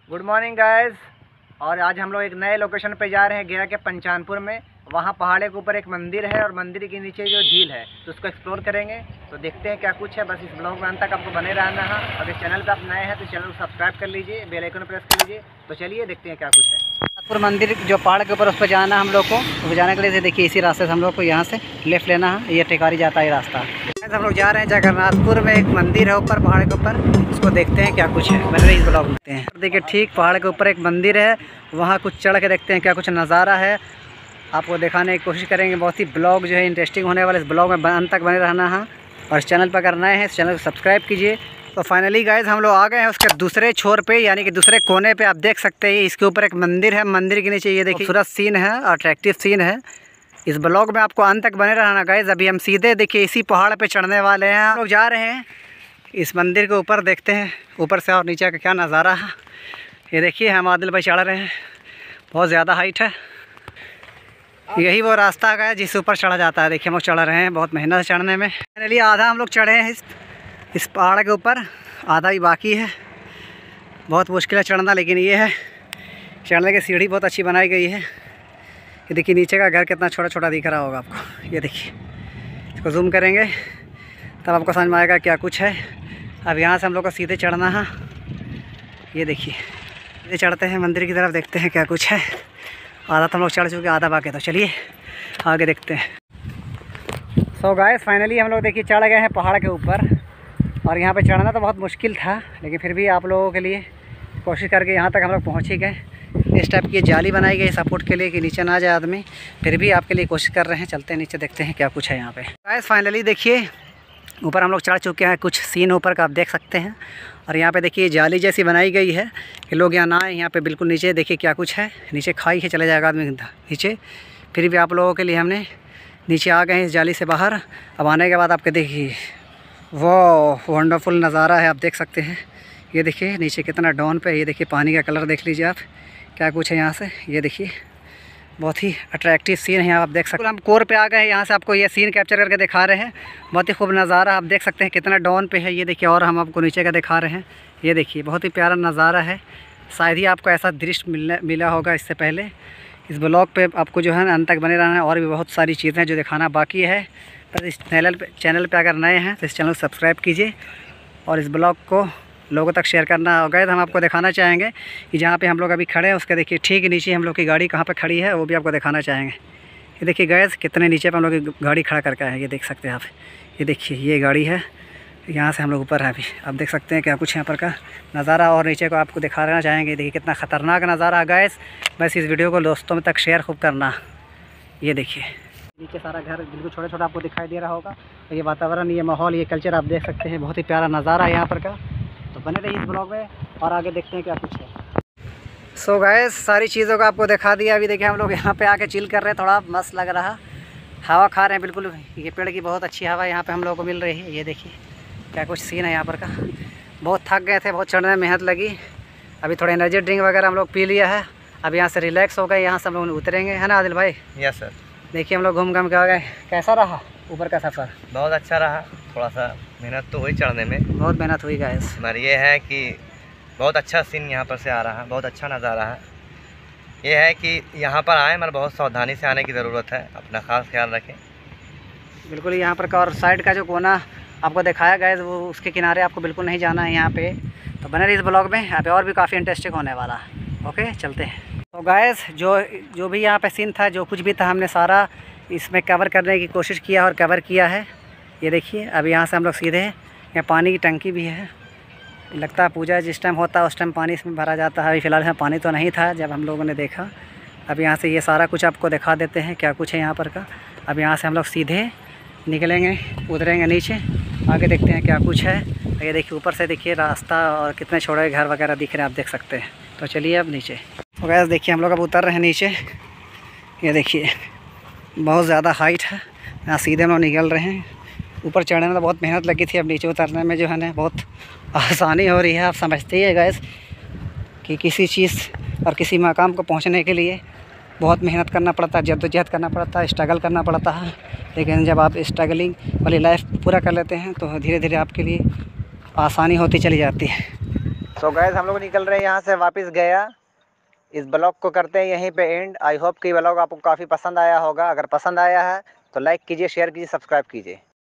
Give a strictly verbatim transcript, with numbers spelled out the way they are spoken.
Good morning guys. और आज हम लोग एक नए लोकेशन पे जा रहे हैं गया के पंचानपुर में। वहाँ पहाड़े के ऊपर एक मंदिर है और मंदिर के नीचे जो झील है तो उसको एक्सप्लोर करेंगे। तो देखते हैं क्या कुछ है। बस इस ब्लॉग में अंत तक आपको बने रहना है। अगर चैनल पे आप नए हैं तो चैनल को सब्सक्राइब कर लीजिए, बेल आइकन प्रेस कर लीजिए। तो चलिए देखते हैं क्या कुछ है। पंचानपुर मंदिर जो पहाड़ के ऊपर उस पर जाना है हम लोग को। तो जाने के लिए देखिए इसी रास्ते से हम लोग को यहाँ से लेफ्ट लेना है। ये टेकारी जाता है रास्ता। हम लोग जा रहे हैं जगन्नाथपुर में। एक मंदिर है ऊपर पहाड़ के ऊपर, उसको देखते हैं क्या कुछ है। बने रहिए इस ब्लॉग में। देखते हैं। देखिए ठीक पहाड़ के ऊपर एक मंदिर है, वहाँ कुछ चढ़ के देखते हैं क्या कुछ नज़ारा है। आपको दिखाने की कोशिश करेंगे। बहुत ही ब्लॉग जो है इंटरेस्टिंग होने वाले। इस ब्लॉग में अंत तक बने रहना है। और इस चैनल पर अगर नए हैं इस चैनल को सब्सक्राइब कीजिए। तो फाइनली गाइज हम लोग आ गए हैं उसके दूसरे छोर पे, यानी कि दूसरे कोने पे। आप देख सकते हैं इसके ऊपर एक मंदिर है। मंदिर के नीचे ये देखिए खूबसूरत सीन है, अट्रैक्टिव सीन है। इस ब्लॉग में आपको अंत तक बने रहना गाइज। अभी हम सीधे देखिए इसी पहाड़ पे चढ़ने वाले हैं। हम लोग जा रहे हैं इस मंदिर के ऊपर। देखते हैं ऊपर से और नीचे का क्या नज़ारा है। ये देखिए हम आदिल भाई चढ़ रहे हैं। बहुत ज़्यादा हाइट है। यही वो रास्ता है जिस ऊपर चढ़ा जाता है। देखिए हम लोग चढ़ रहे हैं, बहुत मेहनत है चढ़ने में। फाइनली आधा हम लोग चढ़े हैं इस इस पहाड़ के ऊपर, आधा ही बाकी है। बहुत मुश्किल है चढ़ना, लेकिन ये है चढ़ने की सीढ़ी बहुत अच्छी बनाई गई है। ये देखिए नीचे का घर कितना छोटा छोटा दिख रहा होगा आपको। ये देखिए इसको जूम करेंगे तब आपको समझ में आएगा क्या कुछ है। अब यहाँ से हम लोग को सीधे चढ़ना है। ये देखिए ये चढ़ते हैं मंदिर की तरफ, देखते हैं क्या कुछ है। आधा तो हम लोग चढ़ चुके, आधा बाकी। तो चलिए आगे देखते हैं। सो गाइस फाइनली हम लोग देखिए चढ़ गए हैं पहाड़ के ऊपर। और यहाँ पे चढ़ना तो बहुत मुश्किल था, लेकिन फिर भी आप लोगों के लिए कोशिश करके यहाँ तक हम लोग पहुँच ही गए। इस टाइप की जाली बनाई गई सपोर्ट के लिए कि नीचे ना जाए आदमी। फिर भी आपके लिए कोशिश कर रहे हैं। चलते हैं नीचे, देखते हैं क्या कुछ है यहाँ पे। गाइस फाइनली देखिए ऊपर हम लोग चढ़ चुके हैं। कुछ सीन ऊपर का आप देख सकते हैं। और यहाँ पे देखिए जाली जैसी बनाई गई है कि लोग यहाँ ना आए। यहाँ पे बिल्कुल नीचे देखिए क्या कुछ है। नीचे खाई है, चले जाएगा आदमी नीचे। फिर भी आप लोगों के लिए हमने नीचे आ गए हैं इस जाली से बाहर। अब आने के बाद आपके देखिए वाह वंडरफुल नज़ारा है, आप देख सकते हैं। ये देखिए नीचे कितना डाउन पे। ये देखिए पानी का कलर देख लीजिए आप, क्या कुछ है यहाँ से। ये देखिए बहुत ही अट्रैक्टिव सीन है यहाँ, आप देख सकते हैं। हम कोर पे आ गए हैं, यहाँ से आपको ये सीन कैप्चर करके दिखा रहे हैं। बहुत ही खूब नज़ारा आप देख सकते हैं, कितना डाउन पे है। ये देखिए और हम आपको नीचे का दिखा रहे हैं। ये देखिए बहुत ही प्यारा नज़ारा है। शायद ही आपको ऐसा दृश्य मिलने मिला होगा इससे पहले। इस ब्लॉग पे आपको जो है अंत तक बने रहना है। और भी बहुत सारी चीज़ें हैं जो दिखाना बाकी है। पर इस चैनल पे चैनल पे अगर नए हैं तो इस चैनल को सब्सक्राइब कीजिए और इस ब्लॉग को लोगों तक शेयर करना होगा। हम आपको दिखाना चाहेंगे कि जहाँ पे हम लोग अभी खड़े हैं उसके देखिए ठीक नीचे हम लोग की गाड़ी कहाँ पे खड़ी है, वो भी आपको दिखाना चाहेंगे। ये देखिए गैस कितने नीचे पे हम लोग की गाड़ी खड़ा करके है। ये देख सकते हैं आप। ये देखिए ये गाड़ी है, यहाँ से हम लोग ऊपर हैं अभी। आप देख सकते हैं क्या कुछ यहाँ पर का नज़ारा। और नीचे को आपको दिखाना चाहेंगे। देखिए कितना ख़तरनाक नज़ारा है गैस। बस इस वीडियो को दोस्तों में तक शेयर खूब करना। ये देखिए नीचे सारा घर बिल्कुल छोटा छोटा आपको दिखाई दे रहा होगा। ये वातावरण, ये माहौल, ये कल्चर आप देख सकते हैं। बहुत ही प्यारा नज़ारा है यहाँ पर का। तो बने रहिए इस ब्लॉग में और आगे देखते हैं क्या कुछ है। सो so गाइस सारी चीज़ों को आपको दिखा दिया। अभी देखिए हम लोग यहाँ पे आके चिल कर रहे हैं, थोड़ा मस्त लग रहा। हवा खा रहे हैं बिल्कुल। ये पेड़ की बहुत अच्छी हवा यहाँ पे हम लोगों को मिल रही है। ये देखिए क्या कुछ सीन है यहाँ पर का। बहुत थक गए थे, बहुत चढ़ने में मेहनत लगी। अभी थोड़ा एनर्जी ड्रिंक वगैरह हम लोग पी लिया है। अब यहाँ से रिलैक्स हो गए, यहाँ से हम लोग उतरेंगे, है ना आदिल भाई? Yes sir. देखिए हम लोग घूम घाम के आ गए। कैसा रहा ऊपर का सफ़र? बहुत अच्छा रहा। थोड़ा सा मेहनत तो हुई चढ़ने में, बहुत मेहनत हुई गाइस। मगर ये है कि बहुत अच्छा सीन यहाँ पर से आ रहा है, बहुत अच्छा नज़ारा है। ये है कि यहाँ पर आए मगर बहुत सावधानी से आने की ज़रूरत है, अपना खास ख्याल रखें। बिल्कुल यहाँ पर का और साइड का जो कोना आपको दिखाया गया है वो उसके किनारे आपको बिल्कुल नहीं जाना है यहाँ पे। तो बने रहिए इस ब्लॉग में, यहाँ पे और भी काफ़ी इंटरेस्टिंग होने वाला है। ओके चलते हैं। तो गाइस जो जो भी यहाँ पे सीन था, जो कुछ भी था, हमने सारा इसमें कवर करने की कोशिश किया और कवर किया है। ये देखिए अब यहाँ से हम लोग सीधे, यहाँ पानी की टंकी भी है। लगता है पूजा जिस टाइम होता है उस टाइम पानी इसमें भरा जाता है। अभी फ़िलहाल यहाँ पानी तो नहीं था जब हम लोगों ने देखा। अब यहाँ से ये सारा कुछ आपको दिखा देते हैं क्या कुछ है यहाँ पर का। अब यहाँ से हम लोग सीधे निकलेंगे, उतरेंगे नीचे, आगे देखते हैं क्या कुछ है। ये देखिए ऊपर से देखिए रास्ता और कितने छोटे घर वगैरह दिख रहे हैं, आप देख सकते हैं। तो चलिए अब नीचे। तो गैस देखिए हम लोग अब उतर रहे हैं नीचे। ये देखिए बहुत ज़्यादा हाइट है, यहाँ सीधे हम लोग निकल रहे हैं। ऊपर चढ़ने में तो बहुत मेहनत लगी थी, अब नीचे उतरने में जो है ना बहुत आसानी हो रही है। आप समझते ही है गैस कि किसी चीज़ और किसी मकाम को पहुंचने के लिए बहुत मेहनत करना पड़ता है, जद्दोजहद करना पड़ता है, स्ट्रगल करना पड़ता है। लेकिन जब आप स्ट्रगलिंग वाली लाइफ पूरा कर लेते हैं तो धीरे धीरे आपके लिए आसानी होती चली जाती है। सो गैस हम लोग निकल रहे हैं यहाँ से वापस गया। इस ब्लॉग को करते हैं यहीं पे एंड। आई होप कि ब्लॉग आपको काफ़ी पसंद आया होगा। अगर पसंद आया है तो लाइक कीजिए, शेयर कीजिए, सब्सक्राइब कीजिए।